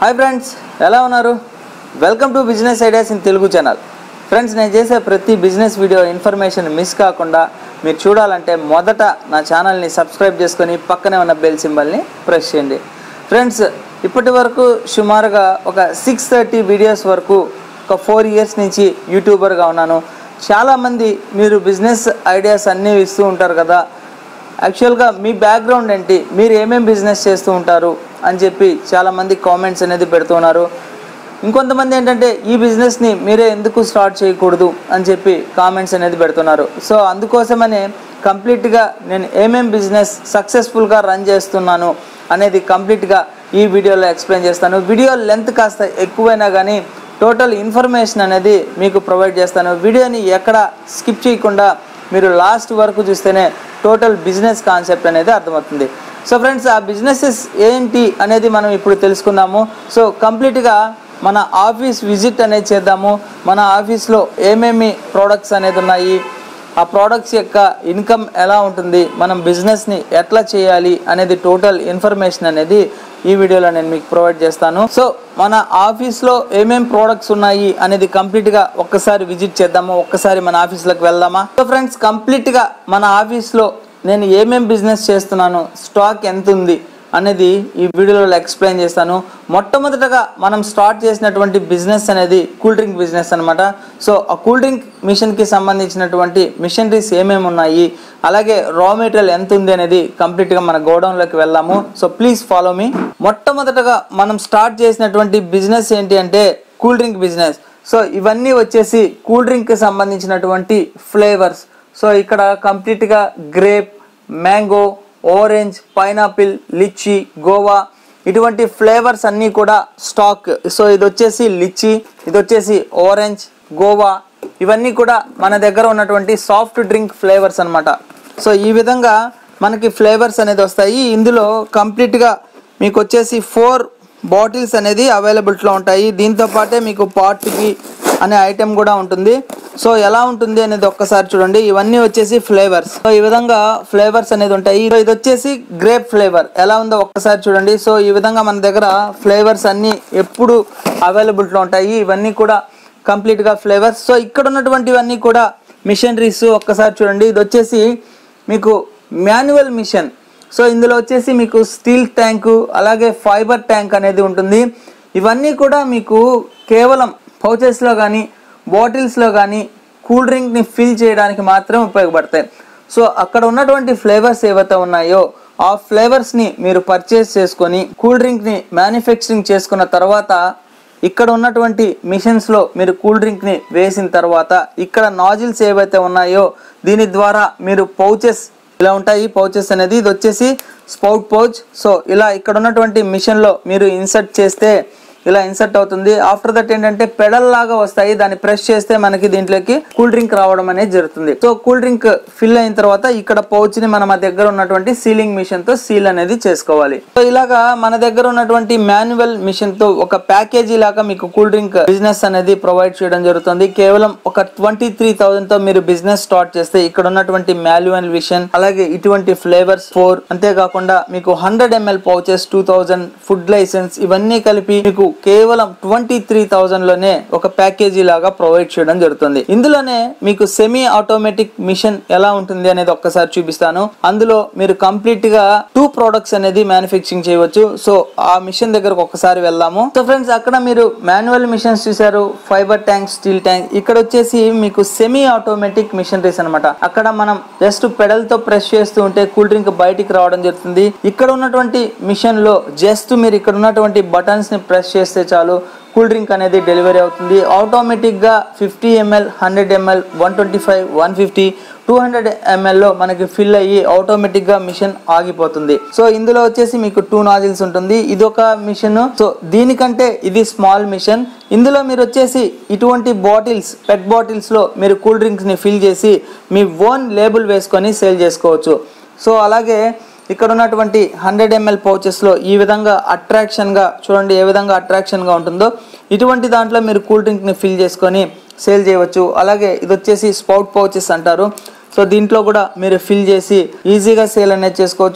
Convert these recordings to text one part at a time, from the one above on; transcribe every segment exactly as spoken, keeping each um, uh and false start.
Hi friends, ఎలా ఉన్నారు? Welcome to business ideas in Telugu channel. Friends, నేను చేసే ప్రతి బిజినెస్ వీడియో ఇన్ఫర్మేషన్ మిస్ కాకుండా మీరు చూడాలంటే మొదట నా ఛానల్ని సబ్స్క్రైబ్ చేసుకొని పక్కనే ఉన్న బెల్ సింబల్ని ప్రెస్ చేయండి. ఫ్రెండ్స్, ఇప్పటి వరకు సుమారుగా ఒక సిక్స్ థర్టీ వీడియోస్ వరకు ఒక ఫోర్ ఇయర్స్ నుంచి యూట్యూబర్గా ఉన్నాను. చాలామంది మీరు బిజినెస్ ఐడియాస్ అన్నీ ఇస్తూ ఉంటారు కదా, యాక్చువల్గా మీ బ్యాక్గ్రౌండ్ ఏంటి, మీరు ఏమేమి బిజినెస్ చేస్తూ ఉంటారు అని చెప్పి చాలామంది కామెంట్స్ అనేది పెడుతున్నారు. ఇంకొంతమంది ఏంటంటే ఈ బిజినెస్ని మీరే ఎందుకు స్టార్ట్ చేయకూడదు అని చెప్పి కామెంట్స్ అనేది పెడుతున్నారు. సో అందుకోసమనే కంప్లీట్గా నేను ఏమేం బిజినెస్ సక్సెస్ఫుల్గా రన్ చేస్తున్నాను అనేది కంప్లీట్గా ఈ వీడియోలో ఎక్స్ప్లెయిన్ చేస్తాను. వీడియో లెంత్ కాస్త ఎక్కువైనా కానీ టోటల్ ఇన్ఫర్మేషన్ అనేది మీకు ప్రొవైడ్ చేస్తాను. వీడియోని ఎక్కడ స్కిప్ చేయకుండా మీరు లాస్ట్ వరకు చూస్తేనే టోటల్ బిజినెస్ కాన్సెప్ట్ అనేది అర్థమవుతుంది. సో ఫ్రెండ్స్, ఆ బిజినెసెస్ ఏంటి అనేది మనం ఇప్పుడు తెలుసుకుందాము. సో కంప్లీట్గా మన ఆఫీస్ విజిట్ అనేది చేద్దాము. మన ఆఫీస్లో ఏమేమి ప్రోడక్ట్స్ అనేది ఉన్నాయి, ఆ ప్రోడక్ట్స్ యొక్క ఇన్కమ్ ఎలా ఉంటుంది, మనం బిజినెస్ని ఎట్లా చేయాలి అనేది టోటల్ ఇన్ఫర్మేషన్ అనేది ఈ వీడియోలో నేను మీకు ప్రొవైడ్ చేస్తాను. సో మన ఆఫీస్లో ఏమేమి ప్రోడక్ట్స్ ఉన్నాయి అనేది కంప్లీట్గా ఒక్కసారి విజిట్ చేద్దాము. ఒక్కసారి మన ఆఫీస్లోకి వెళ్దామా? సో ఫ్రెండ్స్, కంప్లీట్గా మన ఆఫీస్లో నేను ఏమేమి బిజినెస్ చేస్తున్నాను, స్టాక్ ఎంత ఉంది అనేది ఈ వీడియోలో ఎక్స్ప్లెయిన్ చేస్తాను. మొట్టమొదటగా మనం స్టార్ట్ చేసినటువంటి బిజినెస్ అనేది కూల్ డ్రింక్ బిజినెస్ అనమాట. సో ఆ కూల్ డ్రింక్ మిషన్కి సంబంధించినటువంటి మిషనరీస్ ఏమేమి ఉన్నాయి, అలాగే రా మెటీరియల్ ఎంత ఉంది అనేది కంప్లీట్గా మన గోడౌన్లోకి వెళ్దాము. So please follow me. మొట్టమొదటగా మనం స్టార్ట్ చేసినటువంటి బిజినెస్ ఏంటి అంటే కూల్ డ్రింక్ బిజినెస్. సో ఇవన్నీ వచ్చేసి కూల్ డ్రింక్కి సంబంధించినటువంటి ఫ్లేవర్స్. సో ఇక్కడ కంప్లీట్గా grape, mango, orange, pineapple, litchi, guava ఇటువంటి ఫ్లేవర్స్ అన్నీ కూడా స్టాక్. సో ఇది వచ్చేసి లిచ్చి, ఇది వచ్చేసి ఆరెంజ్, గోవా ఇవన్నీ కూడా మన దగ్గర ఉన్నటువంటి సాఫ్ట్ డ్రింక్ ఫ్లేవర్స్ అనమాట. సో ఈ విధంగా మనకి ఫ్లేవర్స్ అనేది వస్తాయి. ఇందులో కంప్లీట్గా మీకు వచ్చేసి ఫోర్ బాటిల్స్ అనేది అవైలబిలిటీలో ఉంటాయి. దీంతో పాటే మీకు పార్టీకి అనే ఐటెం కూడా ఉంటుంది. సో ఎలా ఉంటుంది అనేది ఒక్కసారి చూడండి. ఇవన్నీ వచ్చేసి ఫ్లేవర్స్. సో ఈ విధంగా ఫ్లేవర్స్ అనేది ఉంటాయి. సో ఇది వచ్చేసి గ్రేప్ ఫ్లేవర్ ఎలా ఉందో ఒక్కసారి చూడండి. సో ఈ విధంగా మన దగ్గర ఫ్లేవర్స్ అన్నీ ఎప్పుడు అవైలబిలిటీలో ఉంటాయి. ఇవన్నీ కూడా కంప్లీట్గా ఫ్లేవర్స్. సో ఇక్కడ ఉన్నటువంటివన్నీ కూడా మిషనరీస్ ఒక్కసారి చూడండి. ఇది వచ్చేసి మీకు మాన్యువల్ మిషన్. సో ఇందులో వచ్చేసి మీకు స్టీల్ ట్యాంకు అలాగే ఫైబర్ ట్యాంక్ అనేది ఉంటుంది. ఇవన్నీ కూడా మీకు కేవలం పౌచెస్లో కానీ బాటిల్స్లో కానీ కూల్ డ్రింక్ని ఫిల్ చేయడానికి మాత్రం ఉపయోగపడతాయి. సో అక్కడ ఉన్నటువంటి ఫ్లేవర్స్ ఏవైతే ఉన్నాయో ఆ ఫ్లేవర్స్ని మీరు పర్చేస్ చేసుకొని కూల్ డ్రింక్ని మ్యానుఫ్యాక్చరింగ్ చేసుకున్న తర్వాత ఇక్కడ ఉన్నటువంటి మిషన్స్లో మీరు కూల్ డ్రింక్ని వేసిన తర్వాత ఇక్కడ నాజిల్స్ ఏవైతే ఉన్నాయో దీని ద్వారా మీరు పౌచెస్ ఇలా ఉంటాయి. పౌచెస్ అనేది ఇది వచ్చేసి స్పౌట్ పౌచ్. సో ఇలా ఇక్కడ ఉన్నటువంటి మిషన్లో మీరు ఇన్సర్ట్ చేస్తే ఇలా ఇన్సర్ట్ అవుతుంది. ఆఫ్టర్ దట్ ఏంటంటే పెడల్ లాగా వస్తాయి. దాన్ని ప్రెస్ చేస్తే మనకి దీంట్లోకి కూల్ డ్రింక్ రావడం అనేది జరుగుతుంది. సో కూల్ డ్రింక్ ఫిల్ అయిన తర్వాత ఇక్కడ పౌచ్ ని మన దగ్గర ఉన్నటువంటి సీలింగ్ మిషన్ తో సీల్ అనేది చేసుకోవాలి. సో ఇలాగా మన దగ్గర ఉన్నటువంటి మాన్యువల్ మిషన్ తో ఒక ప్యాకేజీ లాగా మీకు కూల్ డ్రింక్ బిజినెస్ అనేది ప్రొవైడ్ చేయడం జరుగుతుంది. కేవలం ఒక ట్వంటీ త్రీ థౌసండ్ తో మీరు బిజినెస్ స్టార్ట్ చేస్తే ఇక్కడ ఉన్నటువంటి మాన్యువల్ మిషన్ అలాగే ఇటువంటి ఫ్లేవర్స్ ఫోర్, అంతేకాకుండా మీకు hundred ML pouches two thousand, food licence ఇవన్నీ కలిపి మీకు కేవలం ట్వంటీ త్రీ థౌసండ్ లోనే ఒక ప్యాకేజీ లాగా ప్రొవైడ్ చేయడం జరుగుతుంది. ఇందులోనే మీకు సెమీ ఆటోమేటిక్ మిషన్ ఎలా ఉంటుంది అనేది ఒక్కసారి చూపిస్తాను. అందులో మీరు కంప్లీట్ గా టూ ప్రొడక్ట్స్ అనేది మ్యానుఫ్యాక్చరింగ్ చేయవచ్చు. సో ఆ మిషన్ దగ్గరకు ఒక్కసారి వెళ్దాము. సో ఫ్రెండ్స్, అక్కడ మీరు మాన్యువల్ మిషన్స్ చూసారు, ఫైబర్ ట్యాంక్, స్టీల్ ట్యాంక్. ఇక్కడ వచ్చేసి మీకు సెమీ ఆటోమేటిక్ మిషనరీస్ అనమాట. అక్కడ మనం జస్ట్ పెడల్ తో ప్రెస్ చేస్తూ ఉంటే కూల్ డ్రింక్ బయటికి రావడం జరుగుతుంది. ఇక్కడ ఉన్నటువంటి మిషన్ లో జస్ట్ మీరు ఇక్కడ ఉన్నటువంటి బటన్స్ ని ప్రెస్ చేస్తే చాలు కూల్ డ్రింక్ అనేది డెలివరీ అవుతుంది. ఆటోమేటిక్గా fifty ML, hundred ML, one twenty five, one fifty, two hundred ఎంఎల్లో మనకి ఫిల్ అయ్యి ఆటోమేటిక్గా మిషన్ ఆగిపోతుంది. సో ఇందులో వచ్చేసి మీకు టూ నాజిల్స్ ఉంటుంది. ఇది ఒక మిషన్. సో దీనికంటే ఇది స్మాల్ మిషన్. ఇందులో మీరు వచ్చేసి ఇటువంటి బాటిల్స్, పెట్ బాటిల్స్లో మీరు కూల్ డ్రింక్స్ని ఫిల్ చేసి మీ ఓన్ లేబుల్ వేసుకొని సేల్ చేసుకోవచ్చు. సో అలాగే ఇక్కడ ఉన్నటువంటి హండ్రెడ్ ఎంఎల్ పౌచెస్లో ఈ విధంగా అట్రాక్షన్గా చూడండి, ఏ విధంగా అట్రాక్షన్గా ఉంటుందో ఇటువంటి దాంట్లో మీరు కూల్ డ్రింక్ని ఫిల్ చేసుకొని సేల్ చేయవచ్చు. అలాగే ఇది వచ్చేసి స్పౌట్ పౌచెస్ అంటారు. సో దీంట్లో కూడా మీరు ఫిల్ చేసి ఈజీగా సేల్ అనేది చేసుకోవచ్చు.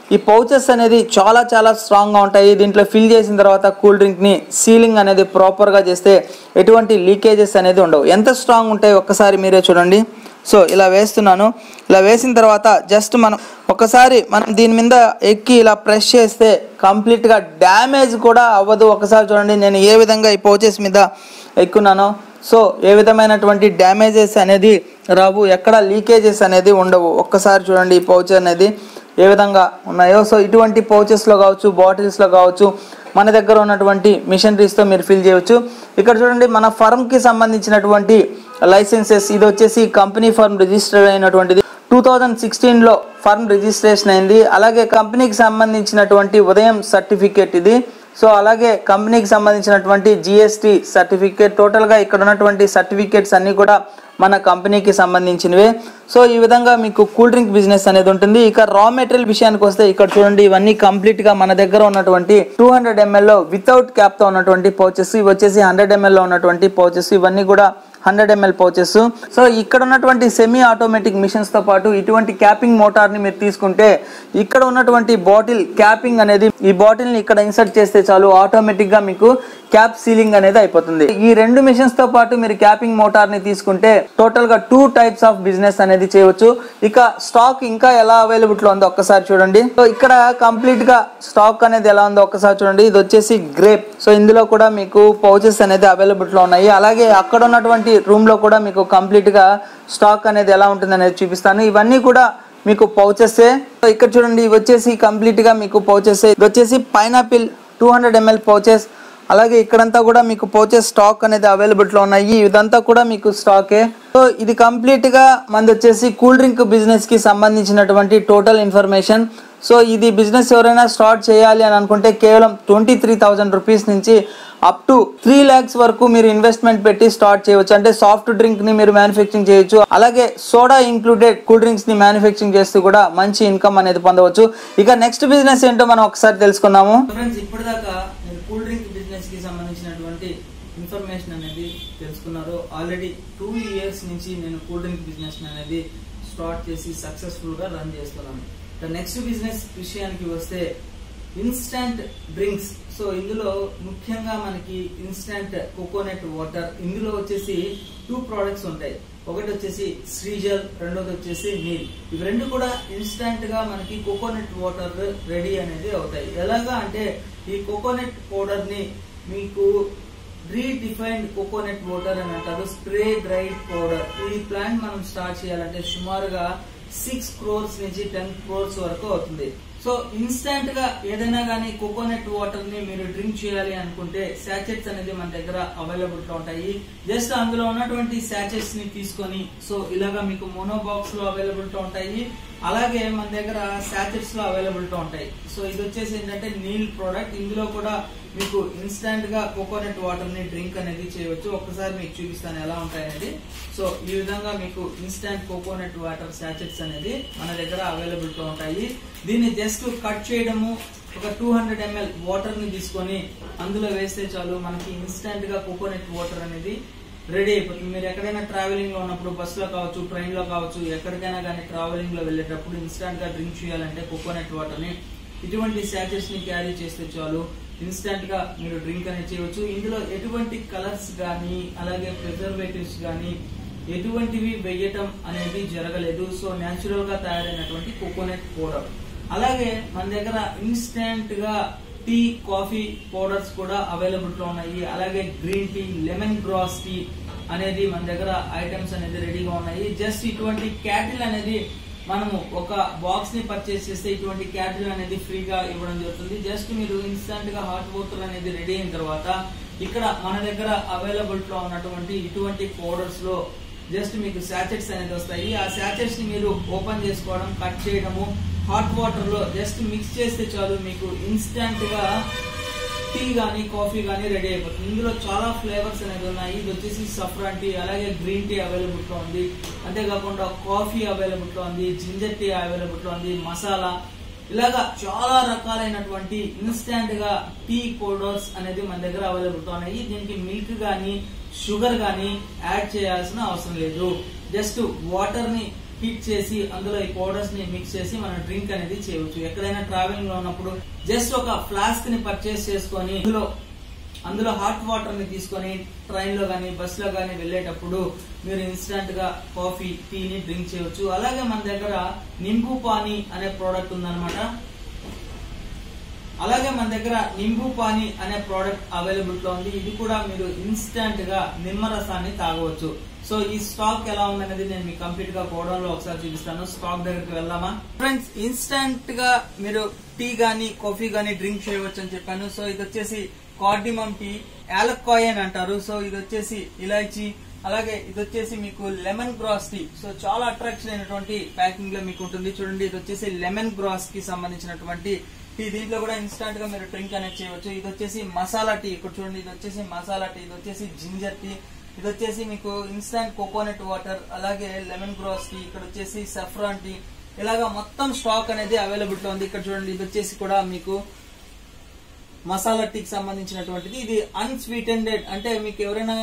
ఈ పౌచెస్ అనేది చాలా చాలా స్ట్రాంగ్గా ఉంటాయి. దీంట్లో ఫిల్ చేసిన తర్వాత కూల్ డ్రింక్ని సీలింగ్ అనేది ప్రాపర్గా చేస్తే ఎటువంటి లీకేజెస్ అనేది ఉండవు. ఎంత స్ట్రాంగ్ ఉంటాయి ఒక్కసారి మీరే చూడండి. సో ఇలా వేస్తున్నాను. ఇలా వేసిన తర్వాత జస్ట్ మనం ఒకసారి మనం దీని మీద ఎక్కి ఇలా ప్రెస్ చేస్తే కంప్లీట్గా డ్యామేజ్ కూడా అవ్వదు. ఒకసారి చూడండి నేను ఏ విధంగా ఈ పౌచెస్ మీద ఎక్కున్నానో. సో ఏ విధమైనటువంటి డ్యామేజెస్ అనేది రావు, ఎక్కడ లీకేజెస్ అనేది ఉండవు. ఒక్కసారి చూడండి ఈ పౌచ్ అనేది ఏ విధంగా ఉన్నాయో. సో ఇటువంటి పౌచెస్లో కావచ్చు, బాటిల్స్లో కావచ్చు, మన దగ్గర ఉన్నటువంటి మిషనరీస్తో మీరు ఫిల్ చేయవచ్చు. ఇక్కడ చూడండి మన ఫర్మ్కి సంబంధించినటువంటి లైసెన్సెస్, ఇది వచ్చేసి కంపెనీ ఫర్మ్ రిజిస్టర్ అయినటువంటిది. టూ థౌజండ్ సిక్స్టీన్లో ఫర్మ్ రిజిస్ట్రేషన్ అయింది. అలాగే కంపెనీకి సంబంధించినటువంటి ఉదయం సర్టిఫికేట్ ఇది. సో అలాగే కంపెనీకి సంబంధించినటువంటి జిఎస్టీ సర్టిఫికేట్, టోటల్గా ఇక్కడ ఉన్నటువంటి సర్టిఫికేట్స్ అన్నీ కూడా మన కంపెనీకి సంబంధించినవే. సో ఈ విధంగా మీకు కూల్ డ్రింక్ బిజినెస్ అనేది ఉంటుంది. ఇక రా మెటీరియల్ విషయానికి వస్తే ఇక్కడ చూడండి ఇవన్నీ కంప్లీట్గా మన దగ్గర ఉన్నటువంటి టూ హండ్రెడ్ ఎంఎల్లో వితౌట్ క్యాప్తో ఉన్నటువంటి పౌచెస్, ఇవి వచ్చేసి హండ్రెడ్ ఎంఎల్లో ఉన్నటువంటి పౌచెస్, ఇవన్నీ కూడా హండ్రెడ్ ఎంఎల్ పౌచెస్. సో ఇక్కడ ఉన్నటువంటి సెమీ ఆటోమేటిక్ మిషన్స్తో పాటు ఇటువంటి క్యాపింగ్ మోటార్ని మీరు తీసుకుంటే ఇక్కడ ఉన్నటువంటి బాటిల్ క్యాపింగ్ అనేది ఈ బాటిల్ని ఇక్కడ ఇన్సర్ట్ చేస్తే చాలు ఆటోమేటిక్గా మీకు క్యాప్ సీలింగ్ అనేది అయిపోతుంది. ఈ రెండు మిషన్స్తో పాటు మీరు క్యాపింగ్ మోటార్ని తీసుకుంటే టోటల్గా టూ టైప్స్ ఆఫ్ బిజినెస్ అనేది చేయవచ్చు. ఇక స్టాక్ ఇంకా ఎలా అవైలబుల్లో ఉందో ఒక్కసారి చూడండి. సో ఇక్కడ కంప్లీట్గా స్టాక్ అనేది ఎలా ఉందో ఒక్కసారి చూడండి. ఇది వచ్చేసి గ్రేప్. సో ఇందులో కూడా మీకు పౌచెస్ అనేది అవైలబుల్లో ఉన్నాయి. అలాగే అక్కడ ఉన్నటువంటి రూమ్ లో కూడా మీకు కంప్లీట్ గా స్టాక్ అనేది ఎలా ఉంటుంది అనేది చూపిస్తాను. ఇవన్నీ కూడా మీకు పౌచెసే. ఇక్కడ చూడండి ఇవి వచ్చేసి కంప్లీట్ గా మీకు పౌచెసే. ఇది వచ్చేసి pineapple two hundred ML pouches. అలాగే ఇక్కడంతా కూడా మీకు పౌచెస్ స్టాక్ అనేది అవైలబుల్లో ఉన్నాయి. ఇదంతా కూడా మీకు స్టాకే. సో ఇది కంప్లీట్ గా మనది వచ్చేసి కూల్ డ్రింక్ బిజినెస్ కి సంబంధించినటువంటి టోటల్ ఇన్ఫర్మేషన్. సో ఇది బిజినెస్ ఎవరైనా స్టార్ట్ చేయాలి అని అనుకుంటే కేవలం ట్వంటీ త్రీ థౌజండ్ రూపీస్ నుంచి అప్ టు త్రీ ల్యాక్స్ వరకు మీరు ఇన్వెస్ట్మెంట్ పెట్టి స్టార్ట్ చేయవచ్చు. అంటే సాఫ్ట్ డ్రింక్ ని మీరు మ్యానుఫ్యాక్చరింగ్ చేయొచ్చు. అలాగే సోడా ఇంక్లూడెడ్ కూల్ డ్రింక్స్ ని మ్యానుఫ్యాక్చరింగ్ చేస్తూ కూడా మంచి ఇన్కమ్ అనేది పొందవచ్చు. ఇక నెక్స్ట్ బిజినెస్ ఏంటో మనం ఒకసారి తెలుసుకుందాము. ఫ్రెండ్స్ ఇప్పటిదాకా మీరు కూల్ డ్రింక్ బిజినెస్ కి సంబంధించినటువంటి ఇన్ఫర్మేషన్ అనేది తెలుసుకున్నారు. ఆల్రెడీ టూ ఇయర్స్ నుంచి నేను కూల్ డ్రింక్ బిజినెస్ అనేది స్టార్ట్ చేసి సక్సెస్ఫుల్ గా రన్ చేస్తున్నాను. నెక్స్ట్ బిజినెస్ విషయానికి వస్తే ఇన్స్టంట్ డ్రింక్స్. సో ఇందులో ముఖ్యంగా మనకి ఇన్స్టంట్ కోకోనట్ వాటర్. ఇందులో వచ్చేసి టూ ప్రోడక్ట్స్ ఉంటాయి. ఒకటి వచ్చేసి శ్రీజల్, రెండోది వచ్చేసి నీల్. ఇవి రెండు కూడా ఇన్స్టంట్ గా మనకి కోకోనట్ వాటర్ రెడీ అనేది అవుతాయి. ఎలాగా అంటే ఈ కోకోనట్ పౌడర్ ని మీకు రీడిఫైన్డ్ కోకోనట్ వాటర్ అని అంటారు, స్ప్రే డ్రైడ్ పౌడర్. ఈ ప్లాంట్ మనం స్టార్ట్ చేయాలంటే సుమారుగా సిక్స్ క్రోర్స్ నుంచి టెన్ క్రోర్స్ వరకు అవుతుంది. సో ఇన్స్టంట్ గా ఏదైనా గానీ కోకోనట్ వాటర్ ని మీరు డ్రింక్ చేయాలి అనుకుంటే శాచెట్స్ అనేది మన దగ్గర అవైలబుల్ గా ఉంటాయి. జస్ట్ అందులో ఉన్నటువంటి శాచెట్స్ ని తీసుకొని సో ఇలాగా మీకు మోనో బాక్స్ లో అవైలబుల్ గా ఉంటాయి. అలాగే మన దగ్గర శాచెట్స్ లో అవైలబుల్ గా ఉంటాయి. సో ఇది వచ్చేసి ఏంటంటే నీల్ ప్రోడక్ట్. ఇందులో కూడా మీకు ఇన్స్టంట్ గా కోకోనట్ వాటర్ ని డ్రింక్ అనేది చేయవచ్చు. ఒక్కసారి మీకు చూపిస్తాను ఎలా ఉంటాయి అనేది. సో ఈ విధంగా మీకు ఇన్స్టంట్ కోకోనట్ వాటర్ శాచెట్స్ అనేది మన దగ్గర అవైలబుల్ గా ఉంటాయి. దీన్ని జస్ట్ కట్ చేయడము, ఒక టూ హండ్రెడ్ ఎంఎల్ వాటర్ ని తీసుకొని అందులో వేస్తే చాలు మనకి ఇన్స్టంట్ గా కోకోనట్ వాటర్ అనేది రెడీ అయిపోతుంది. మీరు ఎక్కడైనా ట్రావెలింగ్ లో ఉన్నప్పుడు బస్ లో కావచ్చు, ట్రైన్ లో కావచ్చు, ఎక్కడికైనా కానీ ట్రావెలింగ్ లో వెళ్ళేటప్పుడు ఇన్స్టంట్ గా డ్రింక్ చేయాలంటే కోకోనట్ వాటర్ ని ఇటువంటి శాచెట్స్ ని క్యారీ చేస్తే చాలు ఇన్స్టంట్ గా మీరు డ్రింక్ అనేది చేయవచ్చు. ఇందులో ఎటువంటి కలర్స్ గానీ అలాగే ప్రిజర్వేటివ్స్ గానీ ఎటువంటివి వేయటం అనేది జరగలేదు. సో న్యాచురల్ గా తయారైనటువంటి కోకోనట్ పౌడర్. అలాగే మన దగ్గర ఇన్స్టంట్ గా టీ, కాఫీ పౌడర్స్ కూడా అవైలబుల్ గా ఉన్నాయి. అలాగే green tea, lemon grass tea అనేది మన దగ్గర ఐటమ్స్ అనేది రెడీగా ఉన్నాయి. జస్ట్ ఇటువంటి క్యాటిల్ అనేది మనము ఒక బాక్స్ ని పర్చేస్ చేస్తే ఇటువంటి క్యాటిల్ అనేది ఫ్రీగా ఇవ్వడం జరుగుతుంది. జస్ట్ మీరు ఇన్స్టంట్ గా హాట్ వాటర్ అనేది రెడీ అయిన తర్వాత ఇక్కడ మన దగ్గర అవైలబుల్ గా ఉన్నటువంటి ఇటువంటి పౌడర్స్ లో జస్ట్ మీకు శాచెట్స్ అనేది వస్తాయి. ఆ శాచెట్స్ ని మీరు ఓపెన్ చేసుకోవడం, కట్ చేయడము, హాట్ వాటర్ లో జస్ట్ మిక్స్ చేస్తే చాలు మీకు ఇన్స్టంట్ గా టీ గానీ కాఫీ గానీ రెడీ అయిపోతుంది. ఇందులో చాలా ఫ్లేవర్స్ అనేది ఉన్నాయి. ఇది వచ్చేసి సఫ్రాన్ టీ, అలాగే గ్రీన్ టీ అవైలబుల్ గా ఉంది. అంతేకాకుండా కాఫీ అవైలబుల్ గా ఉంది, జింజర్ టీ అవైలబుల్ గా ఉంది, మసాలా, ఇలాగా చాలా రకాలైనటువంటి ఇన్స్టంట్ గా టీ పౌడర్స్ అనేది మన దగ్గర అవైలబుల్ గా ఉన్నాయి. దీనికి మిల్క్ గానీ షుగర్ గానీ యాడ్ చేయాల్సిన అవసరం లేదు. జస్ట్ వాటర్ ని హీట్ చేసి అందులో ఈ పౌడర్స్ ని మిక్స్ చేసి మనం డ్రింక్ అనేది చేయవచ్చు. ఎక్కడైనా ట్రావెలింగ్ లో ఉన్నప్పుడు జస్ట్ ఒక ఫ్లాస్క్ ని పర్చేస్ చేసుకొని అందులో అందులో హాట్ వాటర్ ని తీసుకొని ట్రైన్ లో గానీ బస్ లో గానీ వెళ్లేటప్పుడు మీరు ఇన్స్టంట్ గా కాఫీ టీని డ్రింక్ చేయవచ్చు. అలాగే మన దగ్గర నింబు పానీ అనే ప్రోడక్ట్ ఉందన్నమాట. అలాగే మన దగ్గర నింబు పానీ అనే ప్రోడక్ట్ అవైలబుల్ లో ఉంది. ఇది కూడా మీరు ఇన్స్టంట్ గా నిమ్మరసాన్ని తాగవచ్చు. సో ఈ స్టాక్ ఎలా ఉందనేది నేను మీకు కంప్లీట్ గా గోడౌన్ లో ఒకసారి చూపిస్తాను. స్టాక్ దగ్గరికి వెళ్దామా ఫ్రెండ్స్? ఇన్స్టంట్ గా మీరు టీ గానీ కాఫీ గానీ డ్రింక్ చేయవచ్చు అని చెప్పాను. సో ఇది వచ్చేసి కార్డిమమ్ టీ, యాలక్కాయ్ అని అంటారు. సో ఇది వచ్చేసి ఇలాచీ, అలాగే ఇది వచ్చేసి మీకు లెమన్ గ్రాస్ టీ. సో చాలా అట్రాక్షన్ అయినటువంటి ప్యాకింగ్ లో మీకు ఉంటుంది. చూడండి, ఇది వచ్చేసి లెమన్ గ్రాస్ కి సంబంధించినటువంటి టీ. దీంట్లో కూడా ఇన్స్టంట్ గా మీరు డ్రింక్ అనేది చేయవచ్చు. ఇది వచ్చేసి మసాలా టీ. ఇక్కడ చూడండి, ఇది వచ్చేసి మసాలా టీ, ఇది వచ్చేసి జింజర్ టీ, ఇది వచ్చేసి మీకు ఇన్స్టంట్ కోకోనట్ వాటర్, అలాగే లెమన్ గ్రాస్ టీ, ఇక్కడ వచ్చేసి సఫ్రాన్ టీ. ఇలాగా మొత్తం స్టాక్ అనేది అవైలబుల్ లో ఉంది. ఇక్కడ చూడండి, ఇది వచ్చేసి కూడా మీకు మసాలా టీకి సంబంధించినటువంటిది. ఇది అన్స్వీటెండ్, అంటే మీకు ఎవరైనా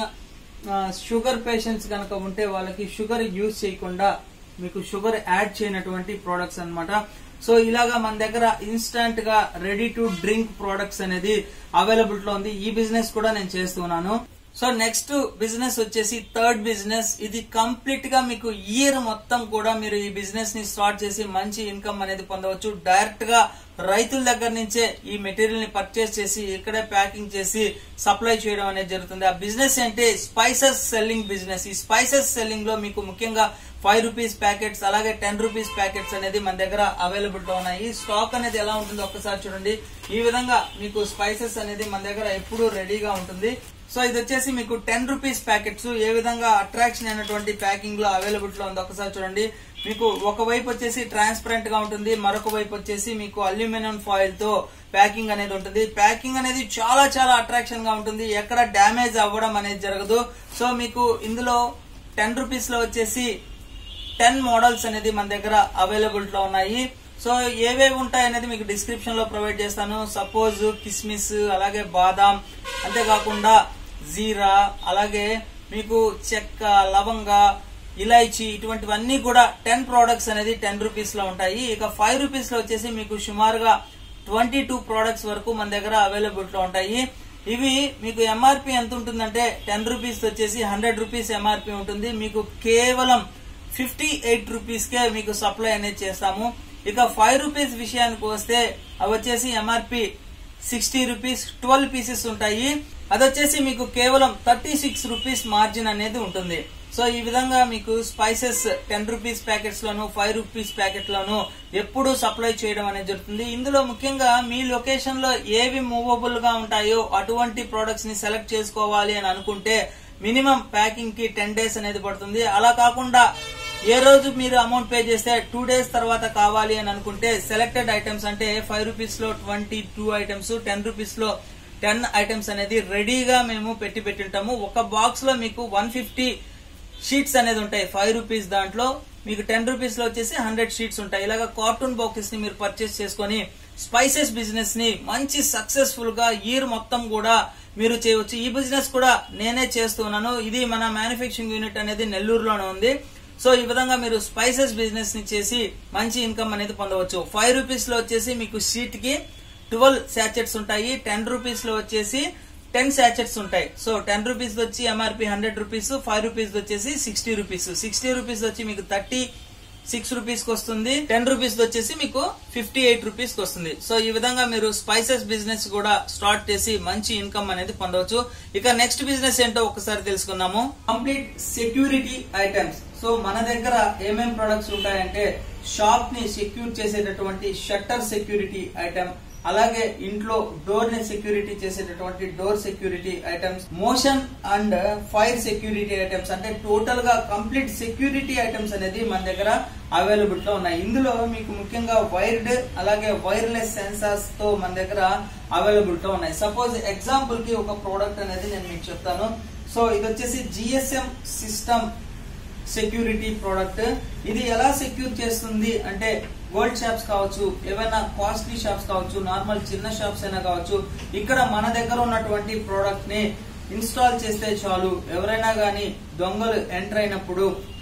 షుగర్ పేషెంట్స్ కనుక ఉంటే వాళ్ళకి షుగర్ యూజ్ చేయకుండా మీకు షుగర్ యాడ్ చేయనటువంటి ప్రొడక్ట్స్ అన్నమాట. సో ఇలాగా మన దగ్గర ఇన్స్టంట్ గా రెడీ టు డ్రింక్ ప్రొడక్ట్స్ అనేది అవైలబుల్ లో ఉంది. ఈ బిజినెస్ కూడా నేను చేస్తున్నాను. సో నెక్స్ట్ బిజినెస్ వచ్చేసి థర్డ్ బిజినెస్. ఇది కంప్లీట్ గా మీకు ఇయర్ మొత్తం కూడా మీరు ఈ బిజినెస్ ని స్టార్ట్ చేసి మంచి ఇన్కమ్ అనేది పొందవచ్చు. డైరెక్ట్ గా రైతుల దగ్గర నుంచే ఈ మెటీరియల్ ని పర్చేస్ చేసి ఇక్కడే ప్యాకింగ్ చేసి సప్లై చేయడం అనేది జరుగుతుంది. ఆ బిజినెస్ అంటే స్పైసెస్ సెల్లింగ్ బిజినెస్. ఈ స్పైసెస్ సెల్లింగ్ లో మీకు ముఖ్యంగా ఫైవ్ రూపీస్ ప్యాకెట్స్ అలాగే టెన్ రూపీస్ ప్యాకెట్స్ అనేది మన దగ్గర అవైలబుల్ గా ఉన్నాయి. స్టాక్ అనేది ఎలా ఉంటుందో ఒక్కసారి చూడండి. ఈ విధంగా మీకు స్పైసెస్ అనేది మన దగ్గర ఎప్పుడూ రెడీగా ఉంటుంది. సో ఇది వచ్చేసి మీకు టెన్ రూపీస్ ప్యాకెట్స్ ఏ విధంగా అట్రాక్షన్ అయినటువంటి ప్యాకింగ్ లో అవైలబుల్ లో ఉందో ఒకసారి చూడండి. మీకు ఒక వైపు వచ్చేసి ట్రాన్స్పరెంట్ గా ఉంటుంది, మరొక వైపు వచ్చేసి మీకు అల్యూమినియం ఫాయిల్ తో ప్యాకింగ్ అనేది ఉంటుంది. ప్యాకింగ్ అనేది చాలా చాలా అట్రాక్షన్ గా ఉంటుంది. ఎక్కడ డ్యామేజ్ అవ్వడం అనేది జరగదు. సో మీకు ఇందులో టెన్ రూపీస్ లో వచ్చేసి టెన్ మోడల్స్ అనేది మన దగ్గర అవైలబుల్ లో ఉన్నాయి. సో ఏవేవి ఉంటాయి అనేది మీకు డిస్క్రిప్షన్ లో ప్రొవైడ్ చేస్తాను. సపోజ్ కిస్మిస్, అలాగే బాదాం, అంతేకాకుండా జీరా, అలాగే మీకు చెక్క, లవంగ, ఇలాచీ, ఇటువంటివన్నీ కూడా టెన్ ప్రోడక్ట్స్ అనేది టెన్ రూపీస్ లో ఉంటాయి. ఇక ఫైవ్ రూపీస్ లో వచ్చేసి మీకు సుమారుగా ట్వంటీ టూ ప్రోడక్ట్స్ వరకు మన దగ్గర అవైలబుల్ లో ఉంటాయి. ఇవి మీకు ఎంఆర్పి ఎంత ఉంటుందంటే టెన్ రూపీస్ వచ్చేసి హండ్రెడ్ రూపీస్ ఎంఆర్పి ఉంటుంది. మీకు కేవలం ఫిఫ్టీ ఎయిట్ రూపీస్ కే మీకు సప్లై అనేది చేస్తాము. ఇక ఫైవ్ రూపీస్ విషయానికి వస్తే అవి వచ్చేసి MRP sixty rupees, twelve pieces ఉంటాయి. అది వచ్చేసి మీకు కేవలం థర్టీ సిక్స్ రూపీస్ మార్జిన్ అనేది ఉంటుంది. సో ఈ విధంగా మీకు స్పైసెస్ టెన్ రూపీస్ ప్యాకెట్స్ లోను ఫైవ్ రూపీస్ ప్యాకెట్ లోను ఎప్పుడు సప్లై చేయడం అనేది జరుగుతుంది. ఇందులో ముఖ్యంగా మీ లొకేషన్ లో ఏవి మూవబుల్ గా ఉంటాయో అటువంటి ప్రొడక్ట్స్ ని సెలెక్ట్ చేసుకోవాలి అని అనుకుంటే మినిమం ప్యాకింగ్ కి టెన్ డేస్ అనేది పడుతుంది. అలా కాకుండా ఏ రోజు మీరు అమౌంట్ పే చేస్తే టూ డేస్ తర్వాత కావాలి అని అనుకుంటే సెలెక్టెడ్ ఐటమ్స్ అంటే ఫైవ్ రూపీస్ లో twenty two items, ten rupees లో టెన్ ఐటమ్స్ అనేది రెడీగా మేము పెట్టి పెట్టింటాము. ఒక బాక్స్ లో మీకు వన్ ఫిఫ్టీ షీట్స్ అనేది ఉంటాయి. ఫైవ్ రూపీస్ దాంట్లో మీకు టెన్ రూపీస్ లో వచ్చేసి హండ్రెడ్ షీట్స్ ఉంటాయి. ఇలాగా కార్టూన్ బాక్సెస్ ని మీరు పర్చేస్ చేసుకుని స్పైసెస్ బిజినెస్ ని మంచి సక్సెస్ఫుల్ గా ఇయర్ మొత్తం కూడా మీరు చేయవచ్చు. ఈ బిజినెస్ కూడా నేనే చేస్తున్నాను. ఇది మన మ్యానుఫ్యాక్చరింగ్ యూనిట్ అనేది నెల్లూరులోనే ఉంది. సో ఈ విధంగా మీరు స్పైసెస్ బిజినెస్ ని చేసి మంచి ఇన్కమ్ అనేది పొందవచ్చు. ఫైవ్ రూపీస్ లో వచ్చేసి మీకు షీట్ కి ట్వెల్వ్ శాచెట్స్ ఉంటాయి. టెన్ రూపీస్ లో వచ్చేసి టెన్ శాచెట్స్ ఉంటాయి. సో టెన్ రూపీస్ వచ్చి MRP hundred rupees, five rupees వచ్చేసి సిక్స్టీ రూపీస్, సిక్స్టీ రూపీస్ వచ్చి మీకు థర్టీ సిక్స్ రూపీస్ కి వస్తుంది, టెన్ రూపీస్ వచ్చేసి మీకు ఫిఫ్టీ ఎయిట్ రూపీస్ కి వస్తుంది. సో ఈ విధంగా మీరు స్పైసెస్ బిజినెస్ కూడా స్టార్ట్ చేసి మంచి ఇన్కమ్ అనేది పొందవచ్చు. ఇక నెక్స్ట్ బిజినెస్ ఏంటో ఒకసారి తెలుసుకుందాము. Complete security items. సో మన దగ్గర ఏమేం ప్రొడక్ట్స్ ఉంటాయంటే షాప్ ని సెక్యూర్ చేసేటటువంటి షట్టర్ సెక్యూరిటీ ఐటమ్, అలాగే ఇంట్లో డోర్ ని సెక్యూరిటీ చేసేటటువంటి door security items, motion and fire security items, అంటే టోటల్ గా కంప్లీట్ సెక్యూరిటీ ఐటమ్స్ అనేది మన దగ్గర అవైలబుల్ లో ఉన్నాయి. ఇందులో మీకు ముఖ్యంగా వైర్డ్ అలాగే వైర్లెస్ సెన్సార్స్ తో మన దగ్గర అవైలబుల్ తో ఉన్నాయి. సపోజ్ ఎగ్జాంపుల్ కి ఒక ప్రోడక్ట్ అనేది నేను మీకు చెప్తాను. సో ఇది వచ్చేసి జిఎస్ఎం సిస్టమ్ సెక్యూరిటీ ప్రోడక్ట్. ఇది ఎలా సెక్యూర్ చేస్తుంది అంటే గోల్డ్ షాప్స్ కావచ్చు, ఏవైనా కాస్ట్లీ షాప్స్ కావచ్చు, నార్మల్ చిన్న షాప్స్ అయినా కావచ్చు, ఇక్కడ మన దగ్గర ఉన్నటువంటి ప్రోడక్ట్ ని ఇన్స్టాల్ చేస్తే చాలు ఎవరైనా గానీ దొంగలు ఎంటర్ అయినప్పుడు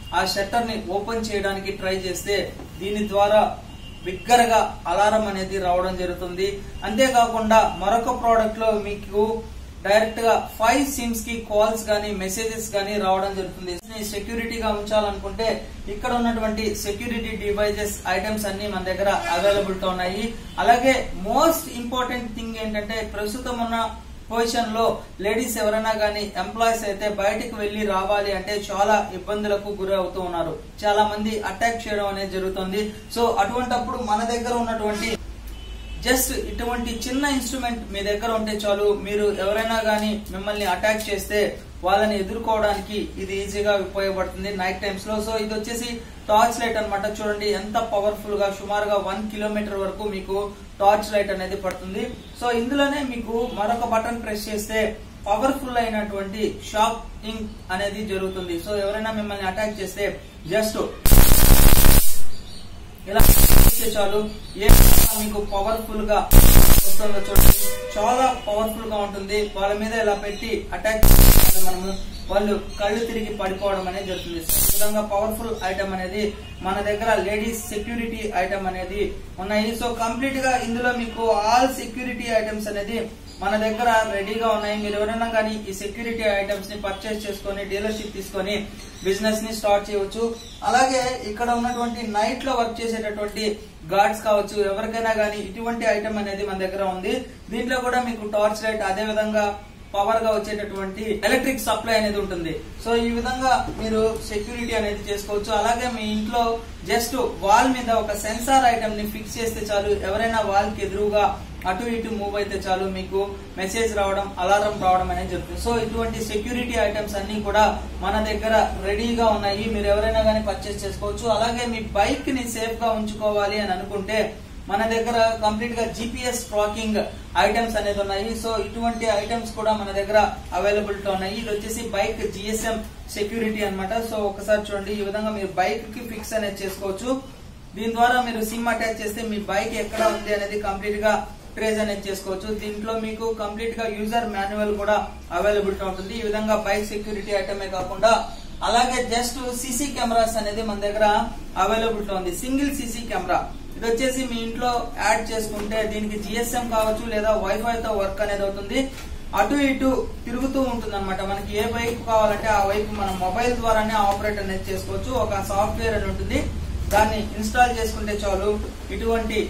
ఆ షట్టర్ ని ఓపెన్ చేయడానికి ట్రై చేస్తే దీని ద్వారా బిగ్గరగా అలారం అనేది రావడం జరుగుతుంది. అంతేకాకుండా మరొక ప్రోడక్ట్ లో మీకు డైరెక్ట్ గా ఫైవ్ సిమ్స్ కి కాల్స్ గానీ మెసేజెస్ గానీ రావడం జరుగుతుంది. సెక్యూరిటీగా ఉంచాలనుకుంటే ఇక్కడ ఉన్నటువంటి సెక్యూరిటీ డివైజెస్ ఐటమ్స్ అన్ని మన దగ్గర అవైలబుల్ గా ఉన్నాయి. అలాగే మోస్ట్ ఇంపార్టెంట్ థింగ్ ఏంటంటే ప్రస్తుతం ఉన్న పొజిషన్ లో లేడీస్ ఎవరైనా గానీ ఎంప్లాయీస్ అయితే బయటకు వెళ్లి రావాలి అంటే చాలా ఇబ్బందులకు గురి అవుతూ ఉన్నారు. చాలా మంది అటాక్ చేయడం అనేది జరుగుతుంది. సో అటువంటప్పుడు మన దగ్గర ఉన్నటువంటి జస్ట్ ఇటువంటి చిన్న ఇన్స్ట్రుమెంట్ మీ దగ్గర ఉంటే చాలు, మీరు ఎవరైనా గానీ మిమ్మల్ని అటాక్ చేస్తే వాళ్ళని ఎదుర్కోవడానికి ఇది ఈజీగా ఉపయోగపడుతుంది నైట్ టైమ్స్ లో. సో ఇది వచ్చేసి టార్చ్ లైట్ అన్నమాట. చూడండి ఎంత పవర్ఫుల్ గా, సుమారుగా వన్ కిలోమీటర్ వరకు మీకు టార్చ్ లైట్ అనేది పడుతుంది. సో ఇందులోనే మీకు మరొక బటన్ ప్రెస్ చేస్తే పవర్ఫుల్ అయినటువంటి షాకింగ్ అనేది జరుగుతుంది. సో ఎవరైనా మిమ్మల్ని అటాక్ చేస్తే జస్ట్ ఇలా చాలు, ఏ మీకు పవర్ఫుల్ గా వస్తుందో చూడండి, చాలా పవర్ఫుల్ గా ఉంటుంది. వాళ్ళ మీద ఇలా పెట్టి అటాక్ మనము వాళ్ళు కళ్ళు తిరిగి పడిపోవడం అనేది జరుగుతుంది. ఈ విధంగా పవర్ఫుల్ ఐటమ్ అనేది మన దగ్గర లేడీస్ సెక్యూరిటీ ఐటమ్ అనేది ఉన్నాయి. సో కంప్లీట్ గా ఇందులో మీకు ఆల్ సెక్యూరిటీ ఐటమ్స్ అనేది మన దగ్గర రెడీగా ఉన్నాయి. మీరు ఎవరైనా కానీ ఈ సెక్యూరిటీ ఐటమ్స్ ని పర్చేస్ చేసుకుని డీలర్షిప్ తీసుకొని బిజినెస్ ని స్టార్ట్ చేయవచ్చు. అలాగే ఇక్కడ ఉన్నటువంటి నైట్ లో వర్క్ చేసేటటువంటి గార్డ్స్ కావచ్చు, ఎవరికైనా కానీ ఇటువంటి ఐటమ్ అనేది మన దగ్గర ఉంది. దీంట్లో కూడా మీకు టార్చ్ లైట్, అదే విధంగా పవర్ గా వచ్చేటటువంటి ఎలక్ట్రిక్ సప్లై అనేది ఉంటుంది. సో ఈ విధంగా మీరు సెక్యూరిటీ అనేది చేసుకోవచ్చు. అలాగే మీ ఇంట్లో జస్ట్ వాల్ మీద ఒక సెన్సార్ ఐటమ్ ని ఫిక్స్ చేస్తే చాలు, ఎవరైనా వాల్ కి ఎదురుగా అటు ఇటు మూవ్ అయితే చాలు మీకు మెసేజ్ రావడం, అలారం రావడం అనేది జరుగుతుంది. సో ఇటువంటి సెక్యూరిటీ ఐటమ్స్ అన్ని కూడా మన దగ్గర రెడీగా ఉన్నాయి. మీరు ఎవరైనా కానీ పర్చేస్ చేసుకోవచ్చు. అలాగే మీ బైక్ ని సేఫ్ గా ఉంచుకోవాలి అని అనుకుంటే మన దగ్గర కంప్లీట్ గా జీపీఎస్ ట్రాకింగ్ ఐటమ్స్ అనేది ఉన్నాయి. సో ఇటువంటి ఐటమ్స్ కూడా మన దగ్గర అవైలబుల్ గా ఉన్నాయి. ఇది వచ్చేసి బైక్ జిఎస్ఎం సెక్యూరిటీ అన్నమాట. సో ఒకసారి చూడండి, ఈ విధంగా మీరు బైక్ కి ఫిక్స్ అనేది చేసుకోవచ్చు. దీని ద్వారా మీరు సిమ్ అటాచ్ చేస్తే మీ బైక్ ఎక్కడ ఉంది అనేది కంప్లీట్ గా ట్రేస్ అనేది చేసుకోవచ్చు. దీంట్లో మీకు కంప్లీట్ గా యూజర్ మాన్యువల్ కూడా అవైలబుల్ గా ఉంటుంది. ఈ విధంగా బైక్ సెక్యూరిటీ ఐటమే కాకుండా అలాగే జస్ట్ సీసీ కెమెరాస్ అనేది మన దగ్గర అవైలబుల్ గా ఉంది. సింగిల్ సీసీ కెమెరా ఇది వచ్చేసి మీ ఇంట్లో యాడ్ చేసుకుంటే దీనికి జిఎస్ఎం కావచ్చు లేదా వైఫై తో వర్క్ అనేది అవుతుంది. అటు ఇటు తిరుగుతూ ఉంటుంది అనమాట. మనకి ఏ వైపు కావాలంటే ఆ వైపు మనం మొబైల్ ద్వారానే ఆపరేట్ అనేది చేసుకోవచ్చు. ఒక సాఫ్ట్వేర్ అని ఉంటుంది, దాన్ని ఇన్స్టాల్ చేసుకుంటే చాలు ఇటువంటి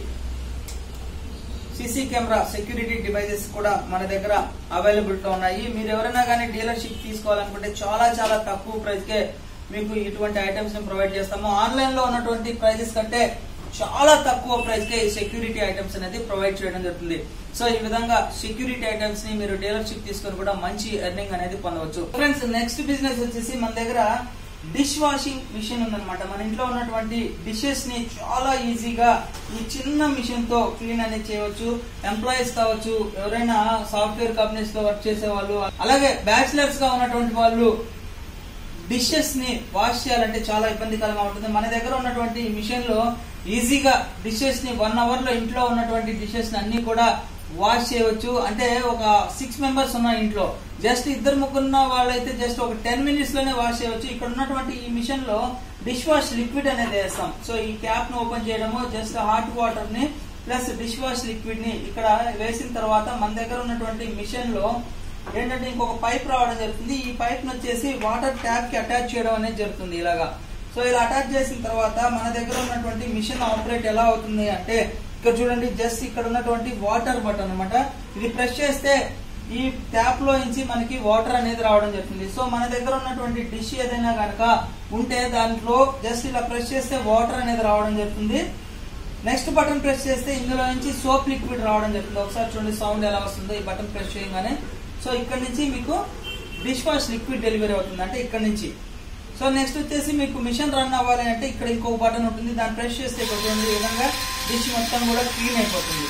సీసీ కెమెరా సెక్యూరిటీ డివైజెస్ కూడా మన దగ్గర అవైలబుల్ గా ఉన్నాయి. మీరు ఎవరైనా కానీ డీలర్షిప్ తీసుకోవాలనుకుంటే చాలా చాలా తక్కువ ప్రైస్ కే మీకు ఇటువంటి ఐటమ్స్ ని ప్రొవైడ్ చేస్తాము. ఆన్లైన్ లో ఉన్నటువంటి ప్రైజెస్ కంటే చాలా తక్కువ ప్రైస్ కే ఈ సెక్యూరిటీ ఐటమ్స్ అనేది ప్రొవైడ్ చేయడం జరుగుతుంది. సో ఈ విధంగా సెక్యూరిటీ ఐటమ్స్ ని మీరు డీలర్షిప్ తీసుకొని కూడా మంచి ఎర్నింగ్ అనేది పొందవచ్చు. ఫ్రెండ్స్, నెక్స్ట్ బిజినెస్ వచ్చేసి మన దగ్గర డిష్ వాషింగ్ మిషన్ ఉందన్నమాట. మన ఇంట్లో ఉన్నటువంటి డిషెస్ ని చాలా ఈజీగా ఈ చిన్న మిషన్ తో క్లీన్ అనేది చేయవచ్చు. ఎంప్లాయీస్ కావచ్చు, ఎవరైనా సాఫ్ట్వేర్ కంపెనీస్ లో వర్క్ చేసే వాళ్ళు, అలాగే బ్యాచిలర్స్ గా ఉన్నటువంటి వాళ్ళు డిషెస్ ని వాష్ చేయాలంటే చాలా ఇబ్బందికరంగా ఉంటుంది. మన దగ్గర ఉన్నటువంటి మిషన్ లో ఈజీగా డిషెస్ ని వన్ అవర్ లో ఇంట్లో ఉన్నటువంటి డిషెస్ ని అన్ని కూడా వాష్ చేయవచ్చు. అంటే ఒక సిక్స్ మెంబర్స్ ఉన్న ఇంట్లో జస్ట్ ఇద్దరు ముగ్గురున్న వాళ్ళైతే జస్ట్ ఒక టెన్ మినిట్స్ లోనే వాష్ చేయవచ్చు. ఇక్కడ ఉన్నటువంటి ఈ మిషన్ లో డిష్ వాష్ లిక్విడ్ అనేది వేస్తాం. సో ఈ క్యాప్ ను ఓపెన్ చేయడము, జస్ట్ హాట్ వాటర్ ని ప్లస్ డిష్ వాష్ లిక్విడ్ ని ఇక్కడ వేసిన తర్వాత మన దగ్గర ఉన్నటువంటి మిషన్ లో ఏంటంటే ఇంకొక పైప్ రావడం జరుగుతుంది. ఈ పైప్ ను వచ్చేసి వాటర్ ట్యాప్ కి అటాచ్ చేయడం అనేది జరుగుతుంది ఇలాగా. సో ఇలా అటాచ్ చేసిన తర్వాత మన దగ్గర ఉన్నటువంటి మిషన్ ఆపరేట్ ఎలా అవుతుంది అంటే ఇక్కడ చూడండి, జస్ట్ ఇక్కడ ఉన్నటువంటి వాటర్ బటన్ అన్నమాట. ఇది ప్రెస్ చేస్తే ఈ ట్యాప్ లో నుంచి మనకి వాటర్ అనేది రావడం జరుగుతుంది. సో మన దగ్గర ఉన్నటువంటి డిష్ ఏదైనా కనుక ఉంటే దాంట్లో జస్ట్ ఇలా ప్రెస్ చేస్తే వాటర్ అనేది రావడం జరుగుతుంది. నెక్స్ట్ బటన్ ప్రెస్ చేస్తే ఇందులో నుంచి సోప్ లిక్విడ్ రావడం జరుగుతుంది. ఒకసారి చూడండి సౌండ్ ఎలా వస్తుందో ఈ బటన్ ప్రెస్ చేయగానే. సో ఇక్కడ నుంచి మీకు డిష్ వాష్ లిక్విడ్ డెలివరీ అవుతుంది, అంటే ఇక్కడ నుంచి. సో నెక్స్ట్ వచ్చేసి మీకు మిషన్ రన్ అవ్వాలి అంటే ఇక్కడ ఇంకొక బటన్ ఉంటుంది, దాన్ని ప్రెస్ చేస్తే ఇక్కడ చూడండి ఈ విధంగా డిష్ మొత్తం కూడా క్లీన్ అయిపోతుంది.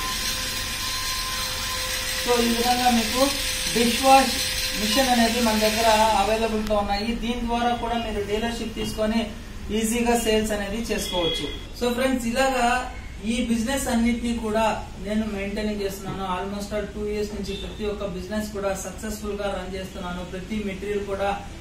సో ఈ విధంగా మీకు డిష్ వాష్ మిషన్ అనేది మన దగ్గర అవైలబుల్ గా ఉన్నాయి. దీని ద్వారా కూడా మీరు డీలర్షిప్ తీసుకొని ఈజీగా సేల్స్ అనేది చేసుకోవచ్చు. సో ఫ్రెండ్స్, ఇలాగా ఈ బిజినెస్ అన్నిటినీ కూడా నేను మెయింటైన్ చేస్తున్నాను. ఆల్మోస్ట్ టూ ఇయర్స్ నుంచి ప్రతి ఒక్క బిజినెస్ కూడా సక్సెస్ఫుల్ గా రన్ చేస్తున్నాను. ప్రతి మెటీరియల్ కూడా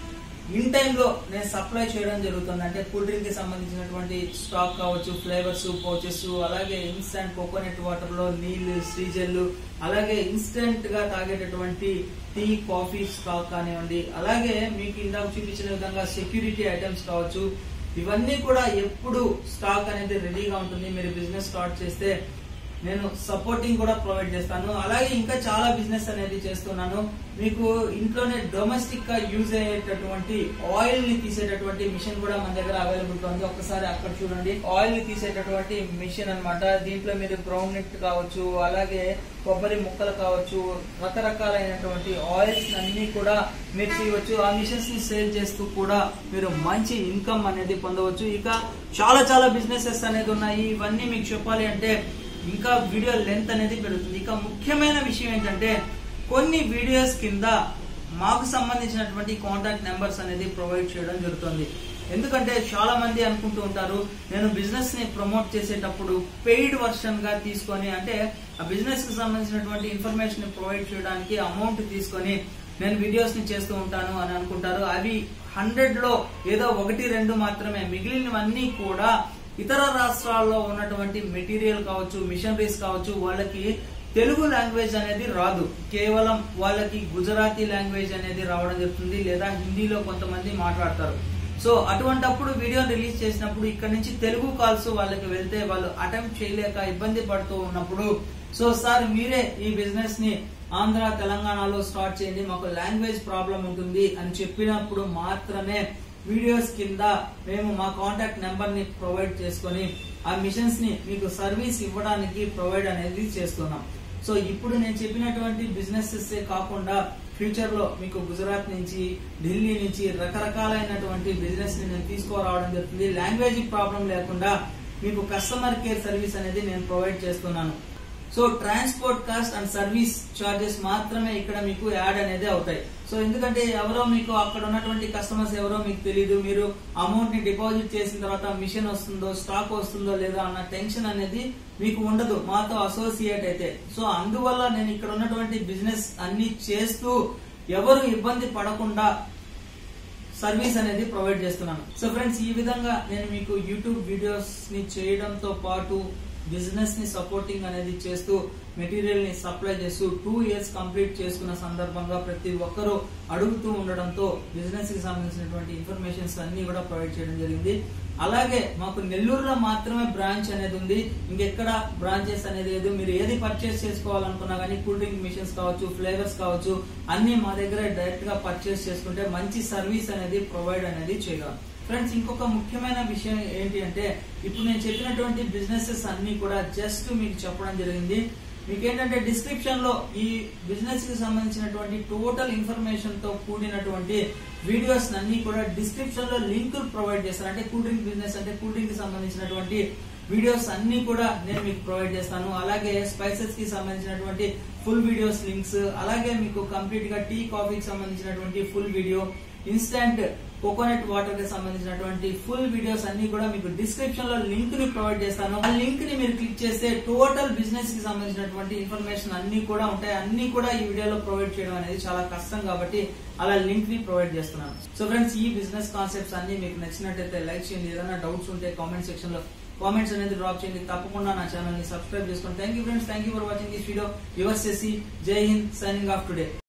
ఇన్ టైంలో నేను సప్లై చేయడం జరుగుతుంది. అంటే కూల్ డ్రింక్ కి సంబంధించినటువంటి స్టాక్ కావచ్చు, ఫ్లేవర్స్, పౌచెస్, అలాగే ఇన్స్టంట్ కోకోనట్ వాటర్ లో నీళ్లు, సీజన్లు, అలాగే ఇన్స్టెంట్ గా తాగేటటువంటి టీ, కాఫీ స్టాక్ కానివ్వండి, అలాగే మీకు ఇందాక చూపించిన విధంగా సెక్యూరిటీ ఐటమ్స్ కావచ్చు, ఇవన్నీ కూడా ఎప్పుడు స్టాక్ అనేది రెడీగా ఉంటుంది. మీరు బిజినెస్ స్టార్ట్ చేస్తే నేను సపోర్టింగ్ కూడా ప్రొవైడ్ చేస్తాను. అలాగే ఇంకా చాలా బిజినెస్ అనేది చేస్తున్నాను. మీకు ఇంట్లోనే డొమెస్టిక్ గా యూజ్ అయ్యేటటువంటి ఆయిల్ ని తీసేటటువంటి మిషన్ కూడా మన దగ్గర అవైలబుల్ ఉంది. ఒకసారి అక్కడ చూడండి, ఆయిల్ ని తీసేటటువంటి మిషన్ అన్నమాట. దీంట్లో మీరు గ్రౌండ్ నట్ కావచ్చు, అలాగే కొబ్బరి ముక్కలు కావచ్చు, రకరకాలైనటువంటి ఆయిల్స్ అన్ని కూడా మీరు చేయవచ్చు. ఆ మిషన్స్ ని సేల్ చేస్తూ కూడా మీరు మంచి ఇన్కమ్ అనేది పొందవచ్చు. ఇక చాలా చాలా బిజినెసెస్ అనేది ఉన్నాయి. ఇవన్నీ మీకు చెప్పాలి అంటే ఇంకా వీడియో లెంత్ అనేది పెరుగుతుంది. ఇక ముఖ్యమైన విషయం ఏంటంటే కొన్ని వీడియోస్ కింద మాకు సంబంధించినటువంటి కాంటాక్ట్ నెంబర్స్ అనేది ప్రొవైడ్ చేయడం జరుగుతుంది. ఎందుకంటే చాలా మంది అనుకుంటూ ఉంటారు, నేను బిజినెస్ ని ప్రమోట్ చేసేటప్పుడు పెయిడ్ వర్షన్ గా తీసుకొని, అంటే ఆ బిజినెస్ కి సంబంధించినటువంటి ఇన్ఫర్మేషన్ ని ప్రొవైడ్ చేయడానికి అమౌంట్ తీసుకొని నేను వీడియోస్ ని చేస్తూ ఉంటాను అని అనుకుంటారు. అవి హండ్రెడ్ లో ఏదో ఒకటి రెండు మాత్రమే. మిగిలినవన్నీ కూడా ఇతర రాష్ట్రాల్లో ఉన్నటువంటి మెటీరియల్ కావచ్చు, మిషనరీస్ కావచ్చు, వాళ్ళకి తెలుగు లాంగ్వేజ్ అనేది రాదు. కేవలం వాళ్ళకి గుజరాతీ లాంగ్వేజ్ అనేది రావడం జరుగుతుంది, లేదా హిందీలో కొంతమంది మాట్లాడతారు. సో అటువంటప్పుడు వీడియో రిలీజ్ చేసినప్పుడు ఇక్కడ నుంచి తెలుగు కాల్స్ వాళ్ళకి వెళ్తే వాళ్ళు అటెంప్ట్ చేయలేక ఇబ్బంది పడుతూ ఉన్నప్పుడు, సో సార్ మీరే ఈ బిజినెస్ ని ఆంధ్ర, తెలంగాణలో స్టార్ట్ చేయండి, మాకు లాంగ్వేజ్ ప్రాబ్లం ఉంటుంది అని చెప్పినప్పుడు మాత్రమే వీడియోస్ కింద మేము మా కాంటాక్ట్ నెంబర్ ని ప్రొవైడ్ చేసుకుని ఆ మిషన్స్ ని మీకు సర్వీస్ ఇవ్వడానికి ప్రొవైడ్ అనేది చేస్తున్నాం. సో ఇప్పుడు నేను చెప్పినటువంటి బిజినెసెస్ కాకుండా ఫ్యూచర్ లో మీకు గుజరాత్ నుంచి, ఢిల్లీ నుంచి రకరకాలైనటువంటి బిజినెస్ ని నేను తీసుకురావడం జరుగుతుంది. లాంగ్వేజ్ ప్రాబ్లం లేకుండా మీకు కస్టమర్ కేర్ సర్వీస్ అనేది నేను ప్రొవైడ్ చేస్తున్నాను. So transport cost and service charges మాత్రమే ఇక్కడ మీకు యాడ్ అనేది అవుతాయి. సో ఎందుకంటే ఎవరో మీకు అక్కడ ఉన్నటువంటి కస్టమర్స్ ఎవరో మీకు తెలియదు, మీరు అమౌంట్ ని డిపాజిట్ చేసిన తర్వాత మిషన్ వస్తుందో, స్టాక్ వస్తుందో లేదా అన్న టెన్షన్ అనేది మీకు ఉండదు మాతో అసోసియేట్ అయితే. సో అందువల్ల నేను ఇక్కడ ఉన్నటువంటి బిజినెస్ అన్ని చేస్తూ ఎవరు ఇబ్బంది పడకుండా సర్వీస్ అనేది ప్రొవైడ్ చేస్తున్నాను. సో ఫ్రెండ్స్, ఈ విధంగా నేను మీకు యూట్యూబ్ వీడియోస్ ని చేయడంతో పాటు బిజినెస్ ని సపోర్టింగ్ అనేది చేస్తూ మెటీరియల్ ని సప్లై చేస్తూ టూ ఇయర్స్ కంప్లీట్ చేసుకున్న సందర్భంగా ప్రతి ఒక్కరూ అడుగుతూ ఉండడంతో బిజినెస్ కి సంబంధించినటువంటి ఇన్ఫర్మేషన్స్ అన్ని కూడా ప్రొవైడ్ చేయడం జరిగింది. అలాగే మాకు నెల్లూరులో మాత్రమే బ్రాంచ్ అనేది ఉంది, ఇంకెక్కడ బ్రాంచెస్ అనేది లేదు. మీరు ఏది పర్చేస్ చేసుకోవాలనుకున్నా కానీ కూల్ డ్రింక్ మిషన్స్ కావచ్చు, ఫ్లేవర్స్ కావచ్చు, అన్ని మా దగ్గర డైరెక్ట్ గా పర్చేస్ చేసుకుంటే మంచి సర్వీస్ అనేది ప్రొవైడ్ అనేది చేయగలం. ఫ్రెండ్స్, ఇంకొక ముఖ్యమైన విషయం ఏంటి అంటే ఇప్పుడు నేను చెప్పినటువంటి బిజినెసెస్ అన్ని కూడా జస్ట్ మీకు చెప్పడం జరిగింది. మీకు ఏంటంటే డిస్క్రిప్షన్ లో ఈ బిజినెస్ కి సంబంధించినటువంటి టోటల్ ఇన్ఫర్మేషన్ తో కూడినటువంటి వీడియోస్ అన్ని కూడా డిస్క్రిప్షన్ లో లింక్ ప్రొవైడ్ చేస్తాను. అంటే కూల్ డ్రింక్ బిజినెస్ అంటే కూల్ డ్రింక్ కి సంబంధించినటువంటి వీడియోస్ అన్ని కూడా నేను మీకు ప్రొవైడ్ చేస్తాను. అలాగే స్పైసెస్ కి సంబంధించినటువంటి ఫుల్ వీడియోస్ లింక్స్, అలాగే మీకు కంప్లీట్ గా టీ, కాఫీకి సంబంధించినటువంటి full video, instant coconut water కి సంబంధించినటువంటి ఫుల్ వీడియోస్ అన్ని కూడా మీకు డిస్క్రిప్షన్ లో లింక్ ని ప్రొవైడ్ చేస్తాను. ఆ లింక్ ని మీరు క్లిక్ చేస్తే టోటల్ బిజినెస్ కి సంబంధించినటువంటి ఇన్ఫర్మేషన్ అన్ని కూడా ఉంటాయి. అన్ని కూడా ఈ వీడియోలో ప్రొవైడ్ చేయడం అనేది చాలా కష్టం కాబట్టి అలా లింక్ ని ప్రొవైడ్ చేస్తున్నాను. సో ఫ్రెండ్స్, ఈ బిజినెస్ కాన్సెప్ట్స్ అన్ని మీకు నచ్చినట్టయితే లైక్ చేయండి. ఏదైనా డౌట్స్ ఉంటే కామెంట్ సెక్షన్ లో కామెంట్స్ అనేది డ్రాప్ చేయండి. తప్పకుండా నా ఛానల్ ని సబ్స్క్రైబ్ చేసుకోండి. Thank you friends, thank you for watching this video. Your Shashi, జై హింద్, సైనింగ్ ఆఫ్ టుడే.